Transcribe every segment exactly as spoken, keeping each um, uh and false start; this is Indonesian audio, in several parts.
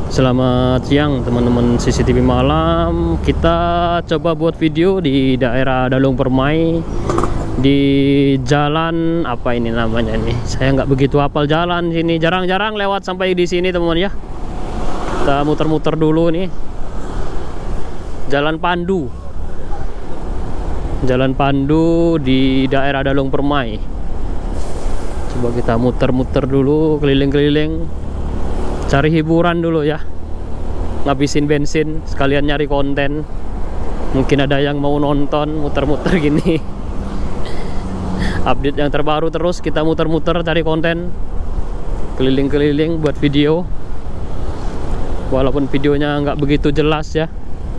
Selamat siang teman-teman C C T V Malam. Kita coba buat video di daerah Dalung Permai, di jalan apa ini namanya nih. Saya nggak begitu hafal jalan sini. Jarang-jarang lewat sampai di sini teman-teman ya. Kita muter-muter dulu nih. Jalan Pandu. Jalan Pandu di daerah Dalung Permai. Coba kita muter-muter dulu, keliling-keliling. Cari hiburan dulu ya, ngabisin bensin sekalian nyari konten. Mungkin ada yang mau nonton muter-muter gini. Update yang terbaru terus, kita muter-muter cari konten, keliling-keliling buat video. Walaupun videonya nggak begitu jelas ya.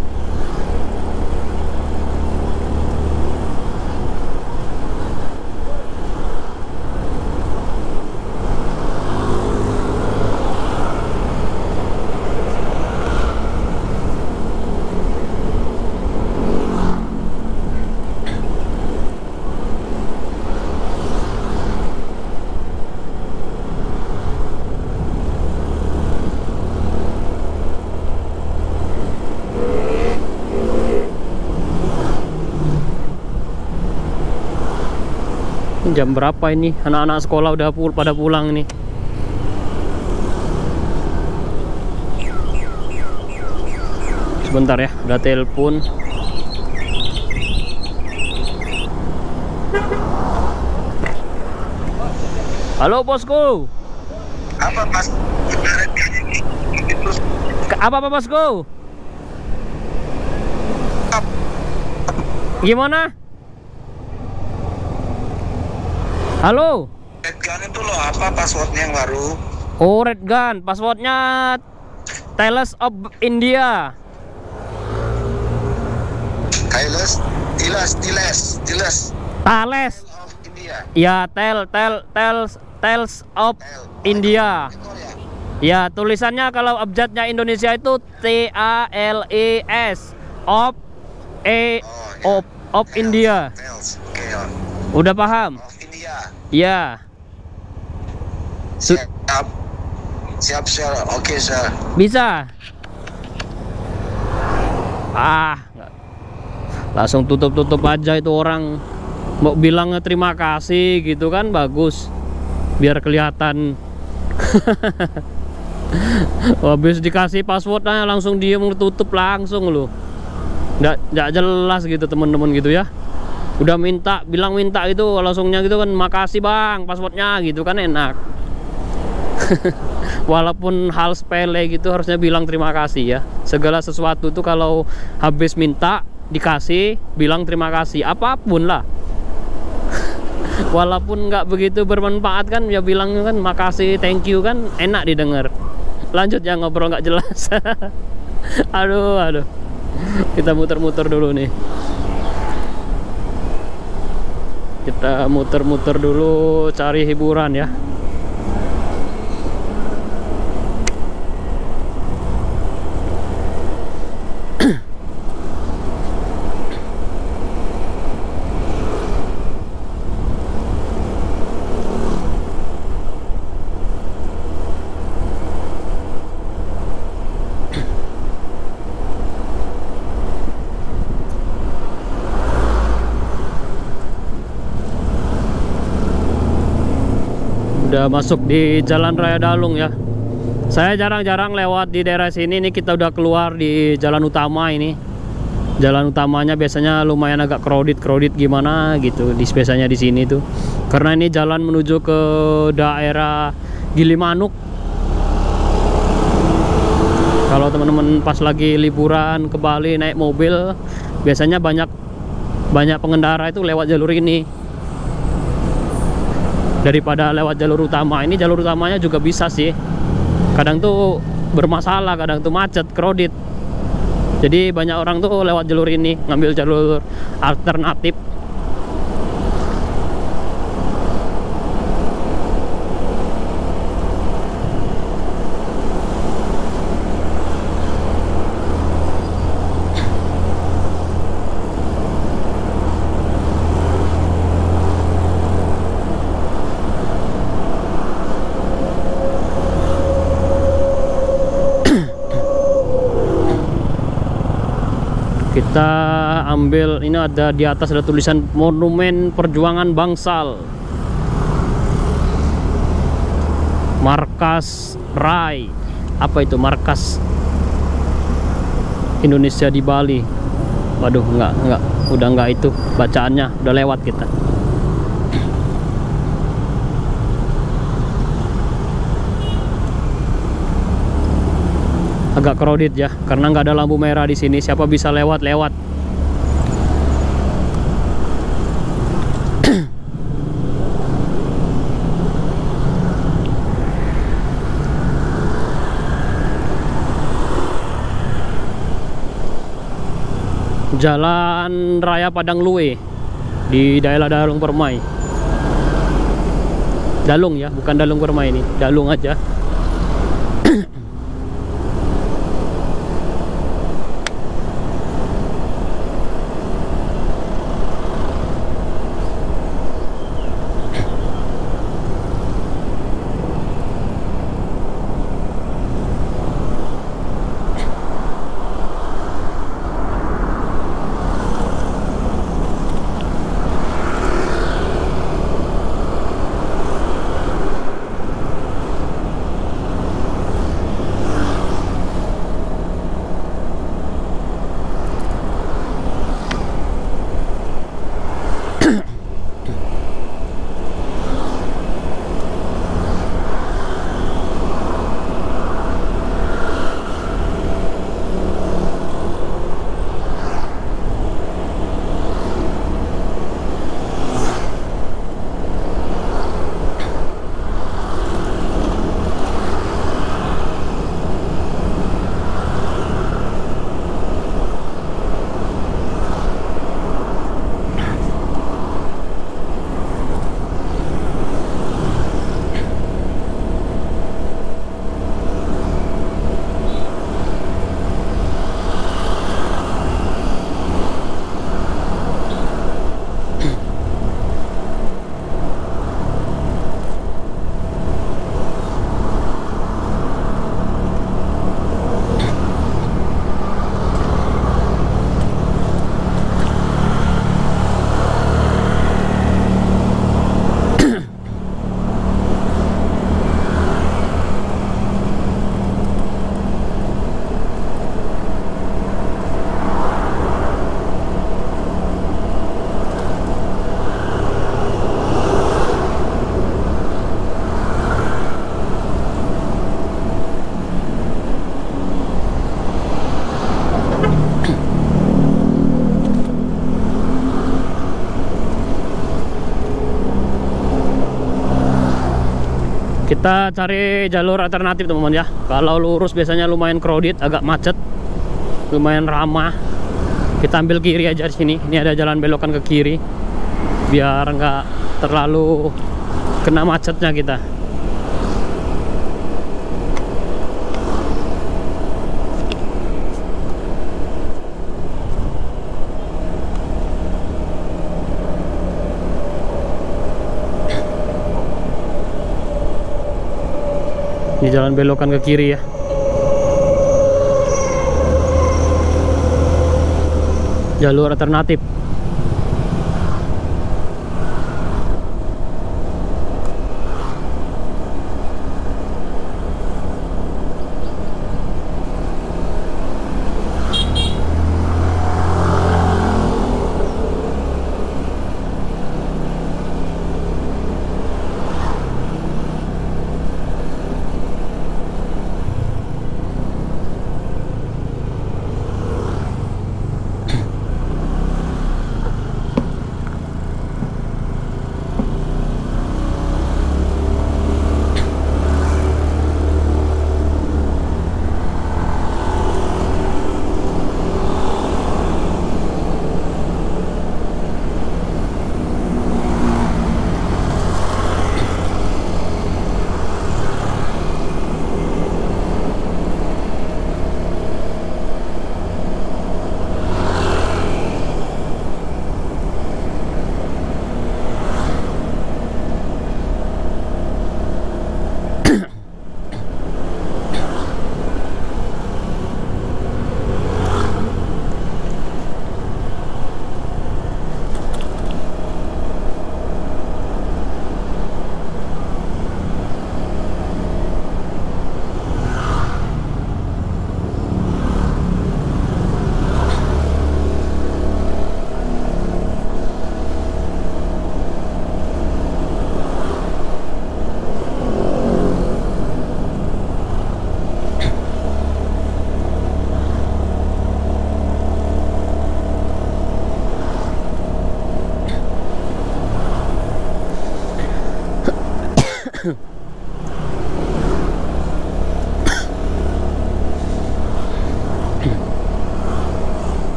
Jam berapa ini? Anak-anak sekolah udah pul pada pulang nih. Sebentar ya, udah telepon. Halo bosku. Apa mas? Apa apa bosku? Gimana? Halo. Red Gun itu loh, apa passwordnya yang baru? Oh, Red Gun, passwordnya Tales of India. Tales, Tiles, Tiles, Tiles. Tales. Of India. Ya, tel, tel, tels, Tales of Tel. India. Itu ya. Ya, tulisannya kalau abjadnya Indonesia itu T A L E S of E Oh, ya. of of Tales, India. Tales. Oke ya. Udah paham? Of India. Ya. Su- Siap. Siap, sir. Oke, sir. Bisa. Ah, nggak. Langsung tutup-tutup aja itu orang. Mau bilang terima kasih gitu kan, bagus. Biar kelihatan. Habis dikasih passwordnya langsung dia tutup langsung loh. Nggak, nggak jelas gitu teman-teman gitu ya. Udah minta, bilang minta itu langsungnya gitu kan, makasih bang passwordnya gitu kan, enak. Walaupun hal sepele gitu harusnya bilang terima kasih ya. Segala sesuatu tuh kalau habis minta dikasih bilang terima kasih, apapun lah. Walaupun nggak begitu bermanfaat kan ya bilang kan makasih, thank you kan, enak didengar. Lanjut ya, ngobrol nggak jelas. Aduh aduh, kita muter-muter dulu nih. Kita muter-muter dulu cari hiburan ya. Udah masuk di Jalan Raya Dalung ya. Saya jarang-jarang lewat di daerah sini nih. Kita udah keluar di jalan utama ini. Jalan utamanya biasanya lumayan agak crowded-crowded gimana gitu di biasanya di sini tuh. Karena ini jalan menuju ke daerah Gilimanuk. Kalau teman-teman pas lagi liburan ke Bali naik mobil, biasanya banyak banyak pengendara itu lewat jalur ini daripada lewat jalur utama. Ini jalur utamanya juga bisa sih, kadang tuh bermasalah, kadang tuh macet, crowded. Jadi banyak orang tuh lewat jalur ini, ngambil jalur alternatif. Kita ambil, ini ada di atas ada tulisan Monumen Perjuangan Bangsal, markas R A I. Apa itu markas Indonesia di Bali? Waduh, enggak, enggak, udah enggak itu bacaannya, udah lewat kita. Agak crowded ya, karena nggak ada lampu merah di sini. Siapa bisa lewat lewat. Jalan Raya Padang Luwe di daerah Dalung Permai. Dalung ya, bukan Dalung Permai ini, Dalung aja. Kita cari jalur alternatif teman-teman ya. Kalau lurus biasanya lumayan crowded, agak macet, lumayan ramah. Kita ambil kiri aja di sini. Ini ada jalan belokan ke kiri, biar nggak terlalu kena macetnya kita. Ini jalan belokan ke kiri ya. Jalur alternatif.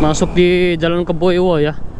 Masuk di Jalan Kebo Iwo ya.